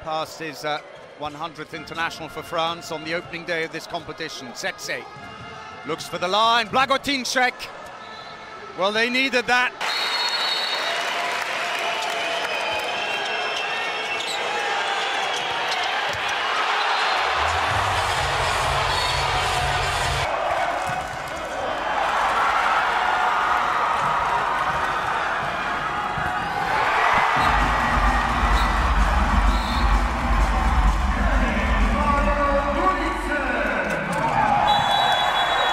past his 100th international for France on the opening day of this competition. Setse looks for the line. Blagotinšek. Well, they needed that.